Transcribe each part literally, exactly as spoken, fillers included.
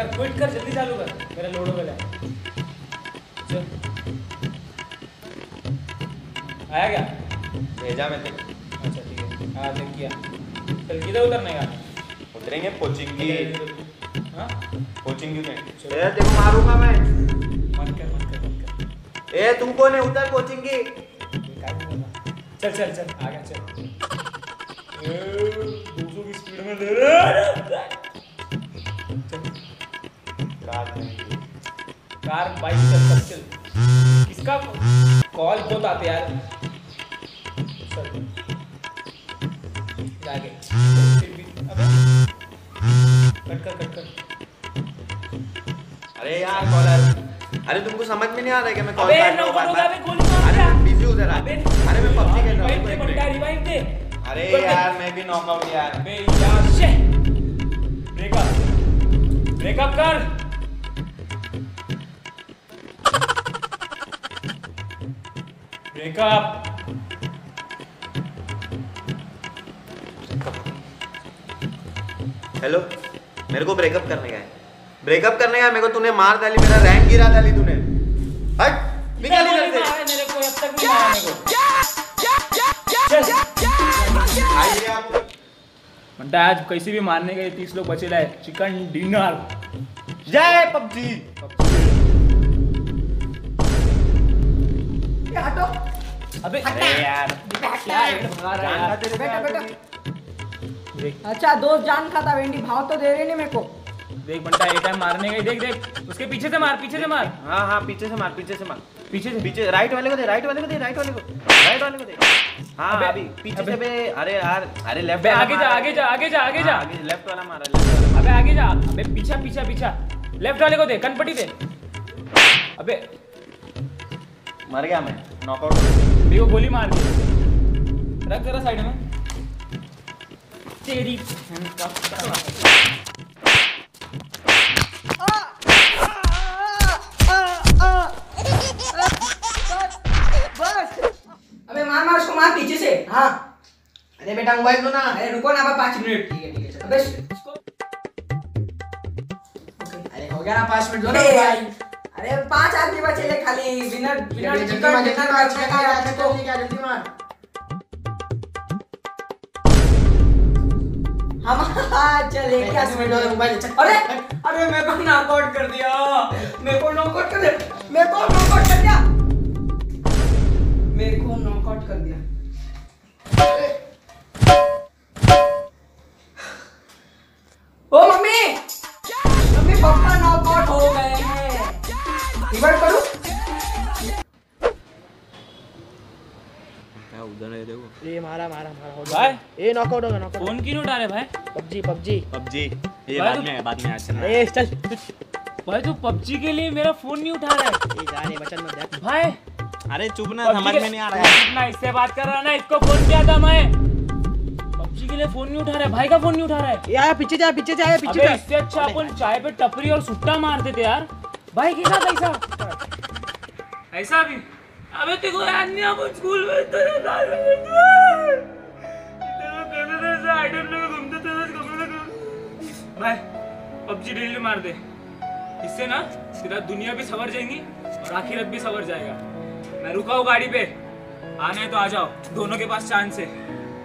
कर क्विट कर जल्दी चालू कर मेरा लोड हो गया चल आया क्या भेजा मैं तेरे अच्छा ठीक है हाँ देख किया चल किधर उतरने का उतरेंगे पोचिंगी हाँ पोचिंगी में ए देखो मारूंगा मैं मत कर मत कर मत कर ए तू कौन है उतर पोचिंगी चल चल चल आ गया चल दो सौ की स्पीड में दे रहे कार बाइक चल चल चल किसका कॉल बहुत आते यार आगे फिर भी अबे कट कर कट कर अरे यार कॉलर अरे तुमको समझ में नहीं आ रहा है कि मैं कॉल अबे कर रहा हूं नंबर बार-बार अबे गोली मार अरे मैं बिजी हूं जरा अबे अरे मैं पबजी खेल रहा रिवाइव दे हूं बंदा रिवाइव दे अरे यार मैं भी नॉकआउट यार अबे यार शे ब्रेकअप ब्रेकअप कर ब्रेकअप हेलो मेरे को ब्रेकअप करने का है ब्रेकअप करने का है मेरे को तूने मार डाली मेरा रैंक गिरा डाली तूने हट निकल इधर से मेरे को अब तक भी मारा मेरे को आइए आप बंटा आज कैसे भी मारने गए तीस लोग बचे लाए चिकन डिनर जय पबजी हटो अबे अरे यार क्या है भगा रहा है तेरे बेटा बेटा देख अच्छा दोस्त जान खाता वेंडी भाव तो दे रहे नहीं मेरे को देख बंटा ये टाइम मारने गए देख देख उसके पीछे से मार पीछे से मार हाँ हाँ पीछे से मार पीछे से मार पीछे से पीछे राइट वाले को दे राइट वाले को दे राइट वाले को राइट वाले को दे हाँ अबे, अभी पीछे अबे, से बे अरे यार अरे लेफ्ट अबे आगे जा आगे जा आगे जा आगे जा आगे लेफ्ट वाला मारा लेफ्ट वाला अबे आगे जा अबे पीछा पीछा पीछा लेफ्ट वाले को दे कनपट्टी दे अबे मर गया मैं नॉकआउट देखो गोली मार दी रख जरा साइड में तेरी बस अबे मार मार उसको मार पीछे से हाँ अरे बेटा मोबाइल दो ना अरे रुको ना अब पाँच मिनट ठीक है ठीक है चल। अबे इसको अरे हो गया ना पाँच मिनट अरे अरे भाई। अरे पांच आदमी बचे ले खाली विनर विनर जल्दी चिकन मार, डिनर जल्दी मार, मैच का जल्दी को मार, जल्दी मार हम हाँ चले क्या मिनट वाला मोबाइल अरे अरे मेरे को नॉकआउट कर दिया मेरे को नॉकआउट कर दिया मेरे को नॉकआउट कर दिया मेरे को नॉकआउट कर दिया ओ मम्मी मम्मी पापा नॉकआउट हो गए हैं रिवर्ट करूं उधर है देखो ये मारा मारा मारा हो भाई ये नॉकआउट होगा नॉकआउट फोन क्यों नहीं उठा रहे भाई पबजी पबजी पबजी ये भाई बाद तो- में बाद में आज चलना ए चल भाई तू पबजी के लिए मेरा फोन नहीं उठा रहा है ये जाने बचन मत देख भाई अरे चुप ना PUBG समझ के- में नहीं आ रहा है इतना इससे बात कर रहा है ना इसको फोन किया था मैं पबजी के लिए फोन नहीं उठा रहा है भाई का फोन नहीं उठा रहा है यार पीछे जा पीछे जा पीछे अबे जा इससे अच्छा अपन चाय पे टपरी और सुट्टा मारते थे यार भाई के साथ ऐसा ऐसा भी अबे तेरे को याद नहीं अपन स्कूल में तेरे साथ में करते थे साइड में घूमते थे भाई पबजी डेली मार दे इससे ना सीधा दुनिया भी सवर जाएंगी और आखिरत भी सवर जाएगा मैं रुका हूँ गाड़ी पे आना है तो आ जाओ दोनों के पास चांस है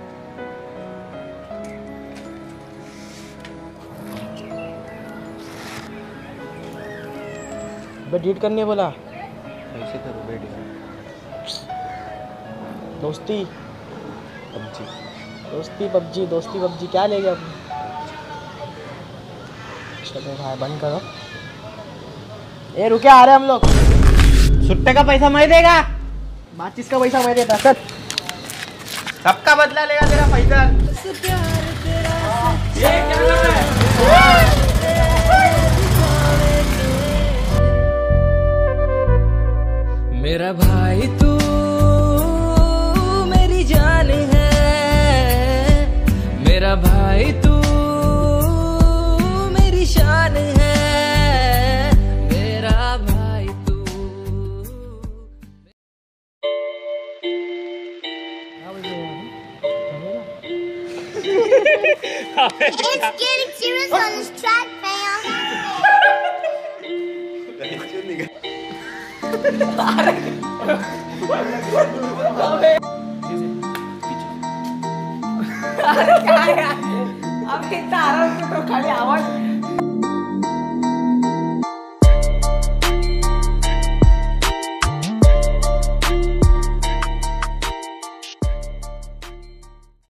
डिलीट करने बोला कैसे करूं बेटी दोस्ती पबजी दोस्ती पबजी दोस्ती पबजी क्या ले गया अपने चलो भाई बंद करो ए रुके आ रहे हम लोग सुट्टे का पैसा मैं देगा माचिस का पैसा मैं देता चल सबका बदला लेगा तेरा पैसा ये क्या कर रहा है मेरा भाई तू मेरी जान है मेरा भाई तू मेरी शान है मेरा भाई तू It's getting serious on this track, fam. अरे काय यार अब इतना आराम से तो खाली आवाज